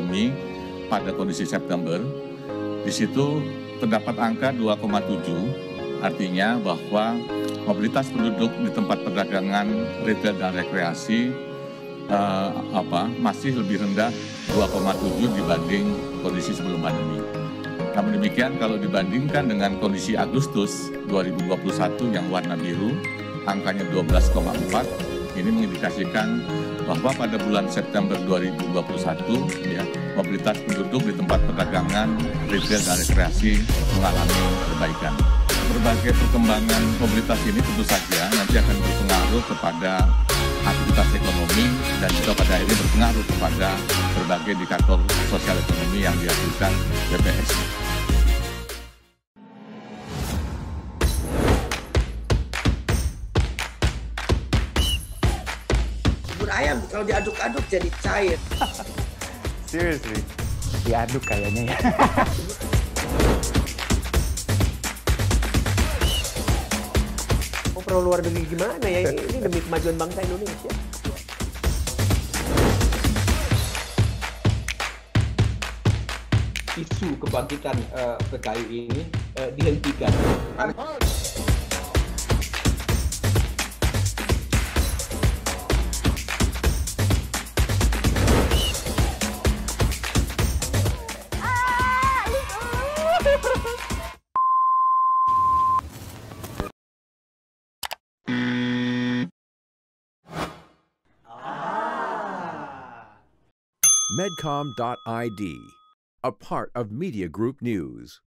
ekonomi pada kondisi September, di situ terdapat angka 2,7, artinya bahwa mobilitas penduduk di tempat perdagangan, retail dan rekreasi masih lebih rendah 2,7 dibanding kondisi sebelum pandemi. Namun demikian, kalau dibandingkan dengan kondisi Agustus 2021 yang warna biru, angkanya 12,4, ini mengindikasikan bahwa pada bulan September 2021, mobilitas penduduk di tempat perdagangan, retail dan rekreasi mengalami perbaikan. Berbagai perkembangan mobilitas ini tentu saja nanti akan berpengaruh kepada aktivitas ekonomi dan juga pada akhirnya berpengaruh kepada berbagai indikator sosial ekonomi yang dihasilkan BPS. Bubur ayam kalau diaduk-aduk jadi cair. Seriously, diaduk kayaknya ya. Perlu luar negeri gimana ya? Ini demi kemajuan bangsa Indonesia. Isu kebangkitan PKI ini dihentikan. Medcom.id, a part of Media Group News.